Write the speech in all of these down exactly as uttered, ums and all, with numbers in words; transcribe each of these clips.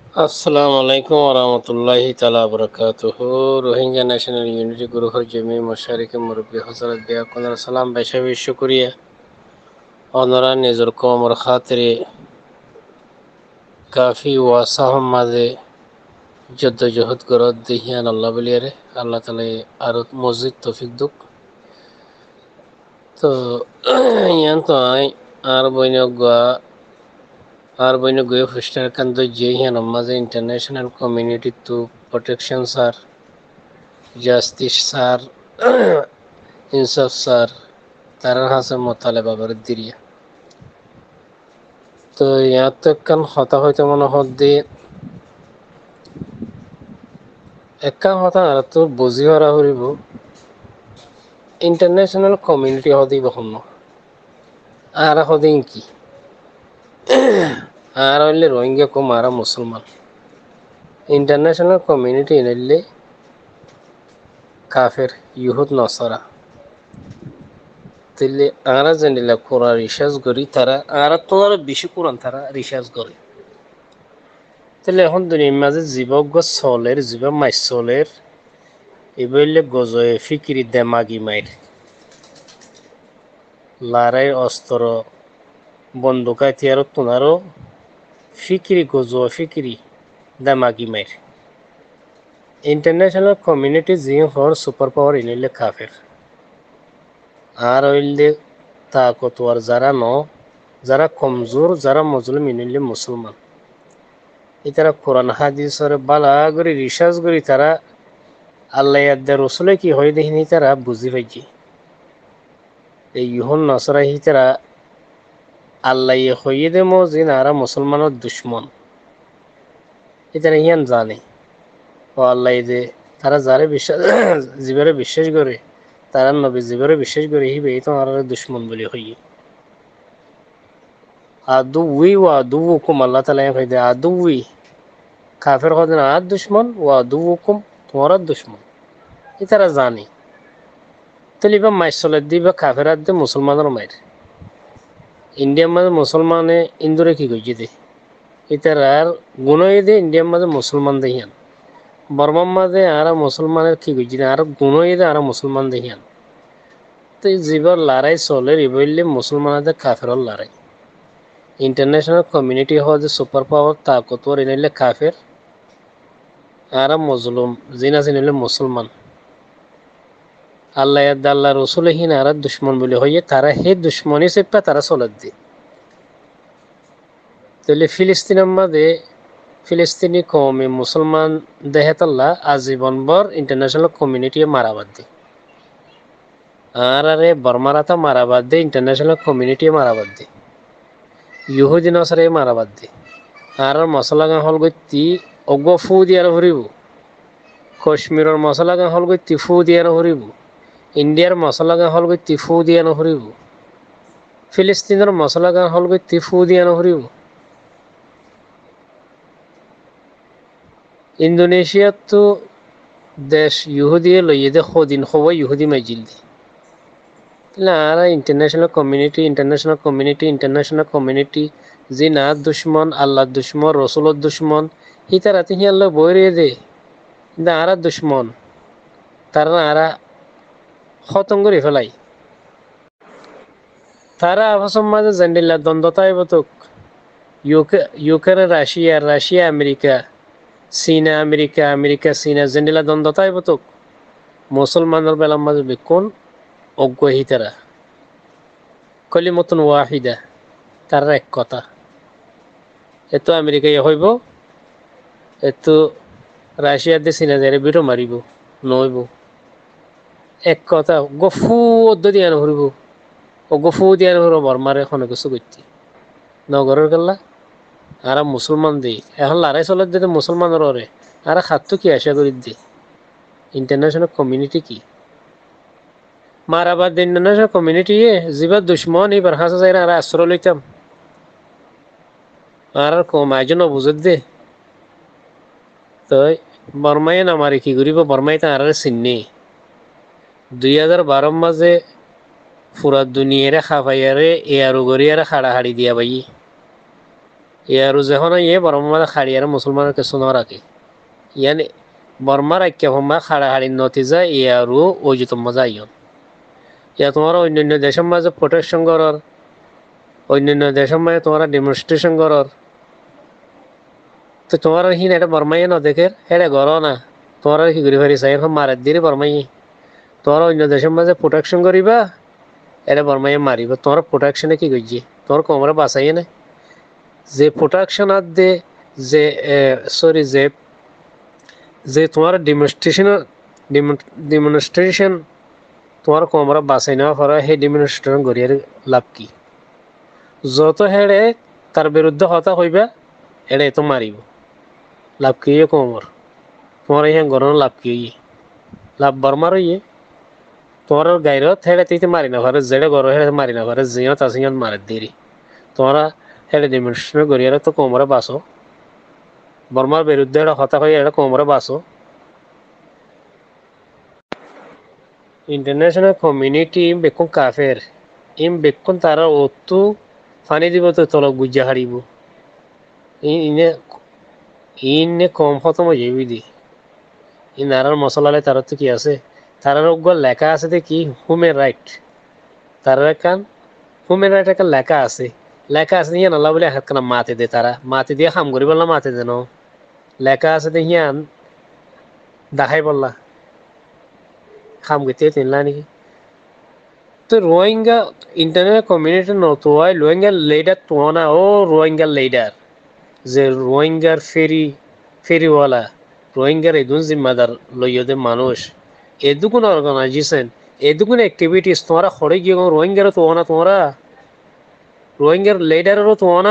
আসসালামু আলাইকুম ওরহমতুল্লাহি তালা বরকাতুহ। রোহিঙ্গা ন্যাশনাল ইউনিটি গ্রুপের জমি মশারিকে মুরব্বী হজরত বিয়াকুনার সালাম বেশা বিশ্ব করিয়া অনরা নিজর কমর খাতিরে কাফি ওয়াসাহম মাঝে জদ্দজহদ গরত দেহিয়ান আল্লাহ বলিয়ারে আল্লাহ তালা আরো মসজিদ তফিক দুক। তো ইয়ান তো আই আর বইন গোয়া আর বইন গয়ে খ্রিস্টান কান্ত যে হিয়ান মাঝে international community to protection sir justice sir ইনসাফ স্যার তারা হাসে মোতালেবা করে দিরিয়া। তো ইয়াত তো একখান হতা হইতে মনে হদ্দি একখান হতা আর তো বুঝি হরা হরিব ইন্টারন্যাশনাল কমিউনিটি হদি বহন আর হদিন কি আর হইলে রোহিঙ্গা কম আর মুসলমান ইন্টারন্যাশনাল কমিউনিটি এনলে কাফের ইহুদ নসরা তাহলে আরা জানিলা কোরআন রিসার্চ করি তারা আর তোমার বেশি কোরআন তারা রিসার্চ করে। তাহলে এখন দুনিয়ার মাঝে জীবক চলের জীব মাই চলের এবারে গজয়ে ফিকিরি দেমাগি মাইর লড়াই অস্ত্র বন্দুক হাতিয়ার তোনারও ফিকিরি গজো ফিকিরি দেমাগি মাইর ইন্টারন্যাশনাল কমিউনিটি জি হর সুপার পাওয়ার ইনিলে কাফের আর হইলে তাকতওয়ার যারা ন যারা কমজোর যারা মজলুম ইনিলে মুসলমান এটারা কোরআন হাদিসের বালা করে রিসার্চ করি তারা আল্লাহ আদা রসুলে কি হয় দেখিনি তারা বুঝি পাইছি এই ইহুন নসরা হি তারা আল্লাহ হইয়ে দে মজিন আরা মুসলমানের দুশ্মন এটারা ইয়ান জানে ও আল্লাহ দে তারা যারে বিশ্বাস জীবরে বিশ্বাস করে তারা নবী জীবরে বিশ্বাস করে হিবে এই তো আর দুশ্মন বলে হইয়ে আদু উই ও আদু হুকুম আল্লাহ তালা হয়ে দে আদু উই কাফের হদিন আর দুশ্মন ও আদু হুকুম তোমার দুশ্মন এ তারা জানে তাহলে বা মাইসলের দিবা কাফের আদে মুসলমানের মায়ের ইন্ডিয়ার মাঝে মুসলমানে ইন্দুরে কি করছে দে এটার আর গুণই দে ইন্ডিয়ার মাঝে মুসলমান দেহিয়ান বর্মার মাঝে আর মুসলমানের কি করছে আর গুণই দে আর মুসলমান দেহিয়ান তো জীবর লড়াই চলে রিবইলে মুসলমানদের কাফের লড়াই ইন্টারন্যাশনাল কমিউনিটি হওয়া যে সুপার পাওয়ার তাকতর এনে কাফের আর মজলুম জিনা চিনিলে মুসলমান আল্লাহ আল্লাহ রসুলহীন আর দুশ্মন বলে হইয়ে তারা হে দুশ্মনী চেপা তারা চলার দিয়ে তাহলে ফিলিস্তিনের মাঝে ফিলিস্তিনি কৌমি মুসলমান দেহেতাল্লাহ আজীবনভর ইন্টারন্যাশনাল কমিউনিটি মারাবাদ দি আর আরে বর্মারাতা মারাবাদ দি ইন্টারন্যাশনাল কমিউনিটি মারাবাদ দি ইহুদি নসরে মারাবাদ দি আর মশলা গাঁ হল গতি অগ ফু দিয়ার ভরিব কাশ্মীরের মশলা গাঁ হল গতি ফু দিয়ার ভরিব ইন্ডিয়ার মশলা গাঁ হল গতি ফু দিয়া নহরিব ফিলিস্তিনের মশলা গাঁ হল গতি ফু দিয়া নহরিব ইন্দোনেশিয়াত তো দেশ ইহুদিয়ে লইয়ে দে সদিন সবাই ইহুদি মাইজিল দি তাহলে আর international community international community international community যে না দুশ্মন আল্লাহ দুশ্মন রসুলের দুশ্মন হিতা রাতে হি আল্লাহ বইরে দে কিন্তু আরা দুশ্মন তারা আরা খতম করে ফেলাই তারা আবাসম মাঝে জানিলা দ্বন্দ্বতায় বতক UK Ukraine Russia Russia America চীনা আমেরিকা আমেরিকা চীনা জানিলা দ্বন্দ্বতায় বতক মুসলমানের বেলার মাঝে বিকুন অজ্ঞহি তারা কলি মতন ওয়াহিদা তার এক কথা এত আমেরিকা ইয়ে হইব এত রাশিয়ার দিয়ে চীনা যাই বিটো মারিব নইব এক কথা গফু অদ্দ দিয়া নহরিব ও গফু দিয়া নহর বর্মারে এখন কিছু করছি নগরের গেলা আর মুসলমান দি এখন লড়াই চলার দিতে মুসলমানের ওরে আর খাতটো কি আশা করি দি ইন্টারন্যাশনাল কমিউনিটি কি মারাবাদ ইন্টারন্যাশনাল কমিউনিটি যিবা দুশ্মন এইবার হাসা যাই আর আশ্রয় লইতাম আর কম আয়োজন বুঝত দে তো বর্মাই নামারি কি করিব বর্মাই তো আর চিন্নি দুই হাজার বারোর মাঝে পুরা দুনিয়ারে খাফাইয়ারে এয়ারো গড়িয়ারে হাড়াহাড়ি দিয়া পাই ইয়ারু যখন ইয়ে বর্মার খাড়িয়ার মুসলমানের কিছু না রাখে ইয়ানি বর্মার আইক্য হম্মা খাড়া হাড়ির নতিজা ইয়ারু ওই যে তোমার যাইন ইয়া তোমার অন্যান্য দেশের মাঝে প্রোটেকশন করার অন্যান্য দেশের মাঝে তোমার ডেমনস্ট্রেশন করার তো তোমার হিন এটা বর্মাইয়ে ন দেখে এটা গড় না তোমার কি করি পারি চাই এখন মারার দিলে বর্মাইয়ে তোমার অন্য দেশের মাঝে প্রোটেকশন করিবা এটা বর্মাইয়ে মারিব তোমার প্রোটেকশনে কি করছি তোমার কোমরে বাঁচাইয়ে না যে প্রোটেকশন আর দে যে সরি যে যে তোমার ডেমনস্ট্রেশন ডেমনস্ট্রেশন তোমার কোমরে বাঁচাই নেওয়া পরে সেই ডেমনস্ট্রেশন করিয়ার লাভ কি যত হেড়ে তার বিরুদ্ধে হতা হইবা এটা তো মারিব লাভ কি কোমর তোমার এই গরম লাভ কি লাভ বর্মার ইয়ে তোমার গাইরত হেড়ে তিতে মারি না পারে যেড়ে গরম হেড়ে মারি না পারে জিয়ত আছে মারে দেরি তোমরা হেড়ে ডেমনস্ট্রেশন করিয়ার তো কোমরে বাঁচো বর্মার বিরুদ্ধে এটা হতা হয়ে এটা কোমরে বাঁচো ইন্টারন্যাশনাল কমিউনিটি বেকুন কাফের ইম বেকুন তারা অতু ফানি দিব তো তলক গুজ্জা হারিব ইনে ইনে কম খতম হয়ে যাবি দি ই নারার মশলালে তার তো কি আছে তারার ওগুলো লেখা আছে যে কি হিউম্যান রাইট তার কান হিউম্যান রাইট একটা লেখা আছে লেখা আছে ইয়ে নালা বলে হাত কানা মাতে দে তারা মাতে দিয়ে খাম করি বললাম মাতে দেন লেখা আছে যে হিয়ান দেখাই বললা খাম করতে তিনলা নাকি তো রোহিঙ্গা ইন্টারনেট কমিউনিটি নতো হয় রোহিঙ্গা লিডার তো না ও রোহিঙ্গা লিডার যে রোহিঙ্গার ফেরি ফেরিওয়ালা রোহিঙ্গার এদুন জিম্মাদার লইয়দে মানুষ এদুকুন অর্গানাইজেশন এদুকুন অ্যাক্টিভিটিস তোমরা খড়ে গিয়ে রোহিঙ্গারও তো না তোমরা রোহিঙ্গার লিডারেরও তো না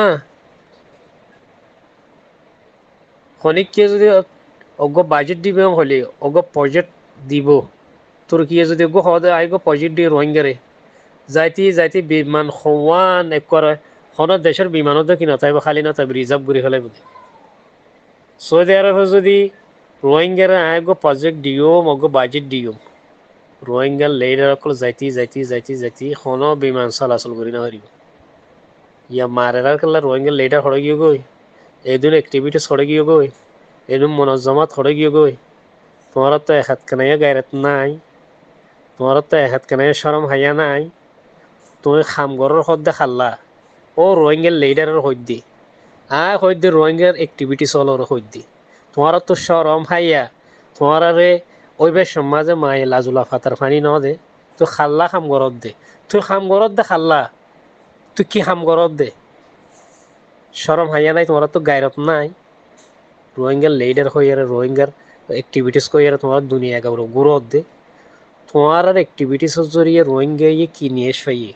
খনিককে যদি অজ্ঞ বাজেট দিবে হলে অজ্ঞ প্রজেক্ট দিব তুর্কিয়ে যদি অজ্ঞ হওয়া আইগ প্রজেক্ট দিয়ে রোহিঙ্গারে যাইতে যাইতে বিমান সমান এক করে হনত দেশের বিমানত কি নথাইব খালি নথাইব রিজার্ভ করে ফেলাই বুঝি সৌদি আরবে যদি রোহিঙ্গার আইগ প্রজেক্ট দিও অজ্ঞ বাজেট দিও রোহিঙ্গার লেডার অকল যাইতে যাইতে যাইতে যাইতে হন বিমান চলাচল করি না হারিব ইয়া মারেরার কেলা রোহিঙ্গার লেডার হরে গিয়ে গই এদিন অ্যাক্টিভিটিস হরে গিয়ে গই এদিন মনজ্জমাত হরে গিয়ে গই তোমার তো এক হাত কানাইয়া গায়রাত নাই তোমার তো এক হাত কানাইয়া শরম হাইয়া নাই তুমি খামগরের হদ্দে খাল্লা ও রোহিঙ্গার লিডারের হদ্দি আ হদ্দি রোহিঙ্গার অ্যাক্টিভিটিস হলোর হদ্দি তোমার তো শরম হাইয়া তোমার রে ওইবার সমাজে মায়ে লাজুলা ফাতার ফানি ন দে তুই খাল্লা খামগরত দে তুই খামগরত দে খাল্লা তুই কি খামগরত দে শরম হাইয়া নাই তোমার তো গায়রত নাই রোহিঙ্গার লিডার হইয়ারে রোহিঙ্গার অ্যাক্টিভিটিস কইয়ারে তোমার দুনিয়া গাবর গুরত দে তোমার আর অ্যাক্টিভিটিসের জরিয়ে রোহিঙ্গা ইয়ে কি নিয়ে এসে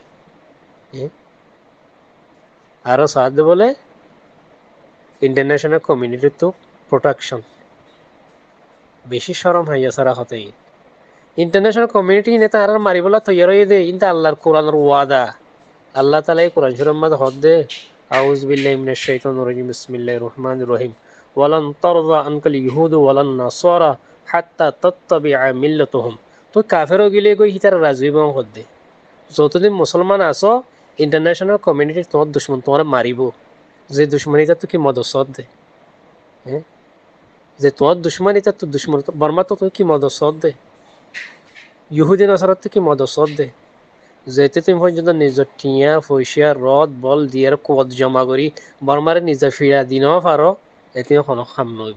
আরো সাহায্য বলে ইন্টারন্যাশনাল কমিউনিটি তো প্রোটেকশন বেশি শরম হাইয়া সারা হতে ইন্টারন্যাশনাল কমিউনিটি নেতা আর মারিবলা তৈয়ার হয়ে দে ইনতা আল্লাহর কোরআনের ওয়াদা আল্লাহ তাআলা এই কোরআন শরীফের মধ্যে হদ দে আউযু বিল্লাহি মিনাশ শাইতানির রাজিম বিসমিল্লাহির রহমানির রহিম ওয়ালান তারদা আনকাল ইহুদু ওয়ালান নাসারা হাত্তা তাত্তাবিআ মিল্লাতুহুম তো কাফেরও গিলে কই হিতার রাজি বং হদ দে যতদিন মুসলমান আছো ইন্টারন্যাশনাল কমিউনিটি তোমার দুশ্মন তোমার মারিব যে দুশ্মনীটা তো কি মদসদ দে হ্যাঁ যে তোমার দুশ্মনীটা তো দুশ্মন বর্মা তো কি মদসদ দে ইহুদি নাসারাত তো কি মদসদ দে যেতে তুমি পর্যন্ত নিজের টিয়া পয়সা রদ বল দিয়ে কদ জমা করি বর্মারে নিজে ফিরা দিনও পারো এতে কোনো খাম নইব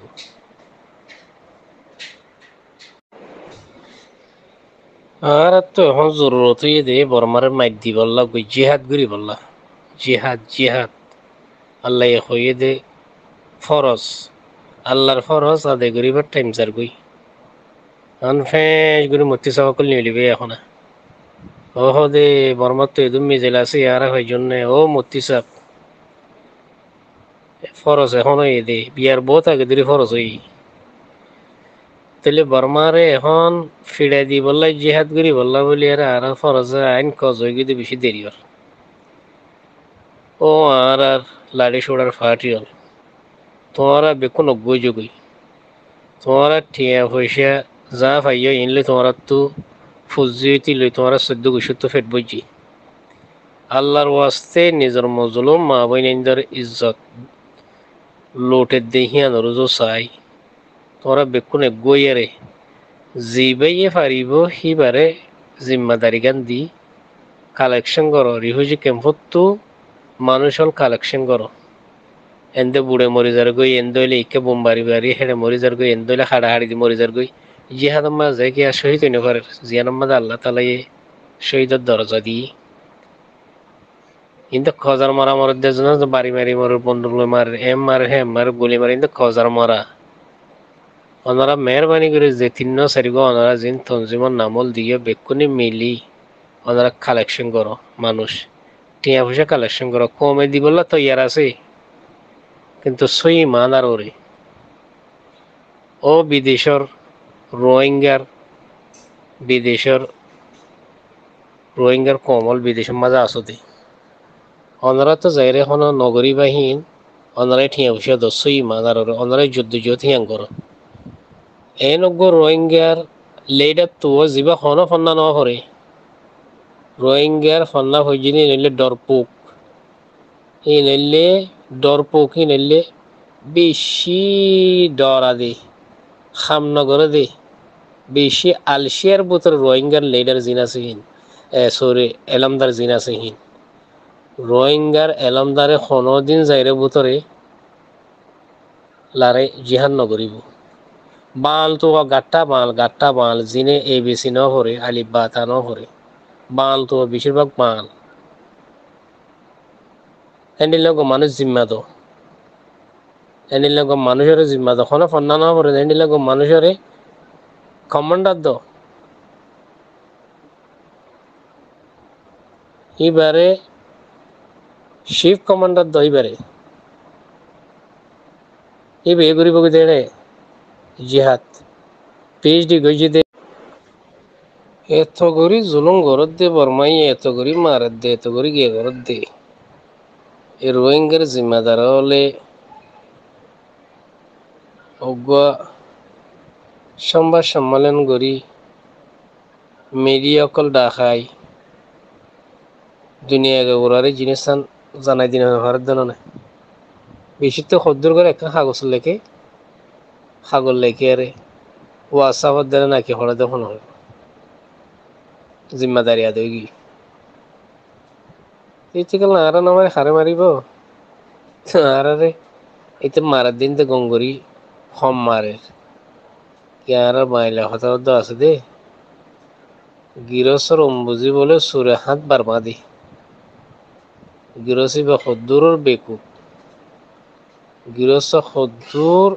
আর তো এখন জরুরত হয়ে দে বর্মারে মাইক দি বললা গই জিহাদ করি বললা জিহাদ জিহাদ আল্লাহ হয়ে দে ফরজ আল্লাহর ফরজ আদায় করিবার টাইম যার গই আন ফেস গুরি মূর্তি সকল নিয়ে লিবে এখন ও দে বর্মার তো এদম মিজেল আছে আর হয় জন্য ও মূর্তি সাপ ফরজ এখন হয়ে দে বিয়ার বহুত আগে ধরে ফরজ হই তাহলে বর্মারে এখন ফিরাই দি বললাই জিহাদ করি বললা বলি আর আর ফরজ আইন কজ হয়ে গিয়ে বেশি দেরি হল ও আর আর লাড়ি সোড়ার ফাটি হল তোমারা বেকুন অজ্ঞই যোগই তোমারা টিয়া পয়সা যা পাইয়া ইনলে তোমার তো ফুজি লই তোমার চোদ্দ গুছত ফেট বইছি আল্লাহর ওয়াস্তে নিজের মজলুম মা বইনের ইজ্জত লোটে দেহিয়ান রোজো চাই তোরা বেকুনে গইয়ারে জিবাইয়ে পারিব সিবারে জিম্মাদারি গান দি কালেকশন করো রিফিউজি ক্যাম্পতো মানুষ হল কালেকশন করো এন্দে বুড়ে মরিজার গই এন্দইলে ইকে বোমবারি বারি হেড়ে মরিজার গই এন্দইলে হাড়াহাড়ি দি মরিজার গই জিহাদ মাঝে কি আর শহীদ হইনে পারে জিয়ান মাঝে আল্লাহ তালাই শহীদের দরজা দি কিন্তু খজার মারা মরের দেজন বাড়ি মারি মরের বন্ধু মার এম মার হেম মার গুলি মারি কিন্তু খজার মারা ওনারা মেহরবানি করে যে তিন্ন সারিব ওনারা জিন তঞ্জিমর নামল দিয়ে বেকুনি মিলি ওনারা কালেকশন করো মানুষ টিয়া পয়সা কালেকশন করো কমে দিবলা তো ইয়ার আছে কিন্তু সই মান আর ওরে ও বিদেশর রোহিঙ্গার বিদেশর রোহিঙ্গার কমল বিদেশের মাঝে আসতে ওনারা তো যাইরে হন নগরী বাহীন ওনারাই ঠিয়া পয়সা দো সই মান আর ওরে ওনারাই যুদ্ধ যুদ্ধ ঠিয়াং করো এই নগ রোহিঙ্গার লেডার তো যিবা হন ফন্না ন করে রোহিঙ্গার ফন্না হইজিনি নিলে ডরপুক ই নিলে ডরপুক ই নিলে বেশি ডরা দে খামনগরে দে বেশি আলসিয়ার বুতর রোহিঙ্গার লেডার জিনা সিহিন সরি এলামদার জিনা সিহিন রোহিঙ্গার এলামদারে দিন যাইরে বুতরে লারে জিহান নগরিব বাল তো গাট্টা বাল গাট্টা বাল জিনে এ বেশি ন হরে আলিফ বাতা ন হরে বাল তো বেশিরভাগ বাল এন্ডির লোক মানুষ জিম্মা দো এন্ডির লোক মানুষের জিম্মা দো কোনো ফন্না ন হরে এন্ডির লোক মানুষের কমান্ডার দো এবারে শিফ কমান্ডার দো এবারে এই বে গরিব কে দেড়ে জিহাদ পিএইচডি গইজি দে এত গরি জুলুম গরত দে বর্মাই এত গরি মারত দে এত গরি গে গরত দে এ রোহিঙ্গার জিম্মাদার হলে অজ্ঞা সংবাদ সম্মেলন করি মিডিয়া অকল ডাকাই দুনিয়াকে ওরারে জিনিস জানাই দিন ভারত দেন না বেশি তো খদ্দুর করে একটা কাগজ লেখে কাগজ লেখে আরে ওয়াসাফত দেন নাকি হলে দেখুন হয় জিম্মাদারি আদৌ কি এই থেকে আর নামারে হারে মারিব আর রে এতে মারার দিন তো গঙ্গরি হম মারে কি আর মাইলা হতা হতা আছে দে গিরসর অম্বুজি বলে সুরে হাত বারমা দি গিরসি বা খদ্দুরের বেকুব গিরস খদ্দুর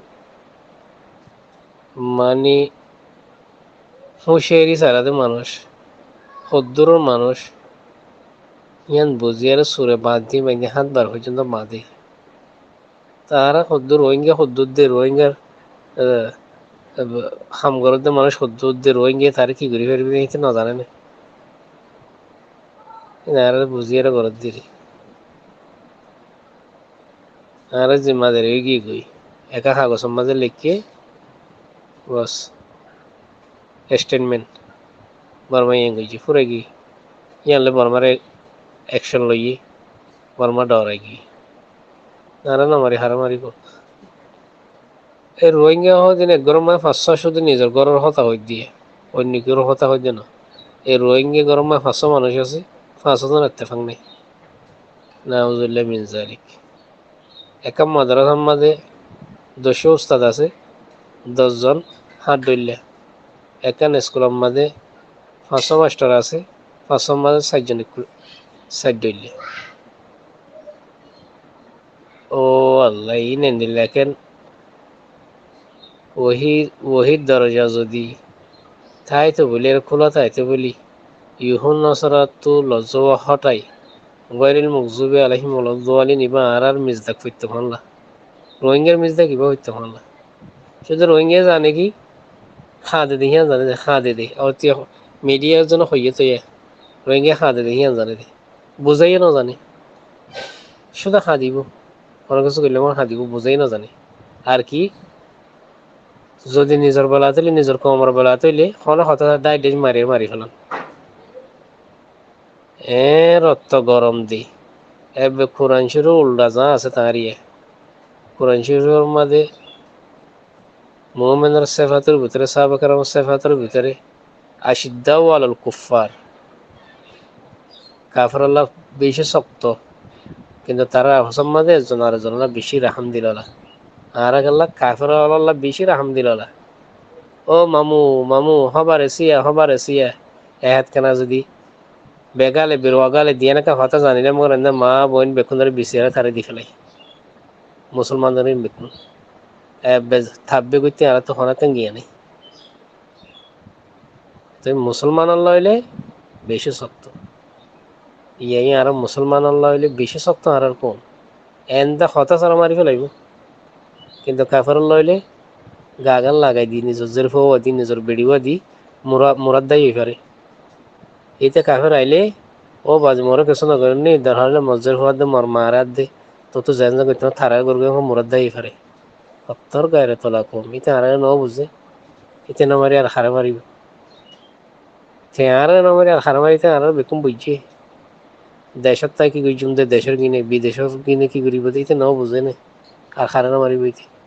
মানে হুঁশিয়ারি সারাতে মানুষ খদ্দুরের মানুষ ইয়ান বুঝিয়ার সুরে বাঁধ দি মানে হাত বার পর্যন্ত বাঁধে তারা খদ্দুর রোহিঙ্গা খদ্দুর দে রোহিঙ্গার হামগরদের মানুষ খদ্দুর দে রোহিঙ্গা তারে কি করি ফেরবি এটা না জানে না আর বুঝিয়ার গরত দিলি আর জিম্মাদারি কি কই একা কাগজের মাঝে লিখে বস স্টেটমেন্ট বর্মাই গেছি ফুরে গি ইয়ানলে বর্মারে অ্যাকশন লইয়ে বর্মা ডরাই গি আর না মারি হারা মারিব এই রোহিঙ্গা দিন এক গরম মায় পাঁচশো শুধু নিজের ঘরের হতা হই দিয়ে অন্য কেউ হতা হই না এই রোহিঙ্গা গরম মায় পাঁচশো মানুষ আছে পাঁচশো জন এত্তেফাং নেই নাউজুল্লাহ মিন যালিক একা মাদ্রাসার মাঝে দশো উস্তাদ আছে দশজন হাত ধরলে একান স্কুলের মাঝে পাঁচশো মাস্টার আছে পাঁচশো মাঝে ষাটজন ষাট ধরলে ও আল্লাহ ই নেন দিলে একেন ওহি ওহির দরজা যদি তাই তো বলি আর খোলা তাই তো বলি ইহুন নসরাত তো লজ্জা হটাই গায়রিল মগজুবি আলাইহিম ওয়ালাদ-দাল্লিন নিবা আর আর মিজদাক ফিরতে পারলা রোহিঙ্গার মিজদাক কিবা হইতে পারলা শুধু রোহিঙ্গা জানে কি খাদে দেখিয়া জানে যে খাদে দে আর মিডিয়ার জন্য হইয়ে তো রোহিঙ্গা খাদে দেখিয়া জানে দে বুঝাইয়া না জানে শুধু খা দিব অনেক কিছু করলে আমার খা দিব বুঝাই না জানে আর কি যদি নিজের বেলা তৈলে নিজের কমর বেলা তৈলে হলে হঠাৎ দায় ডেজ মারিয়ে মারি ফেলাম এ রক্ত গরম দি এবে কোরআন শুরু উল্টা যা আছে তাঁর ইয়ে কোরআন শরীফের মধ্যে মুমিনের সিফাতের ভিতরে সাহাবা কেরামের সিফাতের ভিতরে আশিদ্দাউ আলাল কুফার, কাফেররা বেশি শক্ত কিন্তু তারা সম্মাদে একজন আরেকজনরা বেশি রাহাম দিললা। আর আল্লাহ কাফের আল্লাহ বেশি রাহাম দিললা। ও মামু মামু হবার এসিয়া হবার এসিয়া এহাত কেনা যদি বেগালে বেরোয়াগালে দিয়ে নাকা হতা জানিলে মনে মা বোন বেকুন ধরে বিসিরা তারে দি ফেলাই মুসলমানদের বেকুন থাকবে করতে আর তো হনাতে গিয়ে নেই। তো মুসলমান আল্লাহ হইলে বেশি শক্ত, ইয়াই আর মুসলমান আল্লাহ হইলে বেশি শক্ত আর আর কম এনদা হতা চারা মারি ফেলাইব। কিন্তু কাফের আল্লাহ হইলে গাগান লাগাই দি নিজের জের ফোয়া দি নিজের বেড়িওয়া দি মুরা মুরাদ দাই হয়ে পারে। এইতে কাফের আইলে ও বাজ মরে কিছু না করেন নি দরকার মসজিদ হওয়ার দে মর মারাত দে তো তো জান যা করতে থারা করবে মুরাদ দাই পারে সত্তর গায়ে তোলা কম ইতে আর ন বুঝে ইতে না মারি আর হারে মারিব সে আর না মারি আর হারে মারিতে আর বেকুম বুঝছে দেশের তাই কি করছুম দে দেশের কিনে বিদেশের কিনে কি করিব ইতে ন বুঝে না আর হারে না মারিব ইতে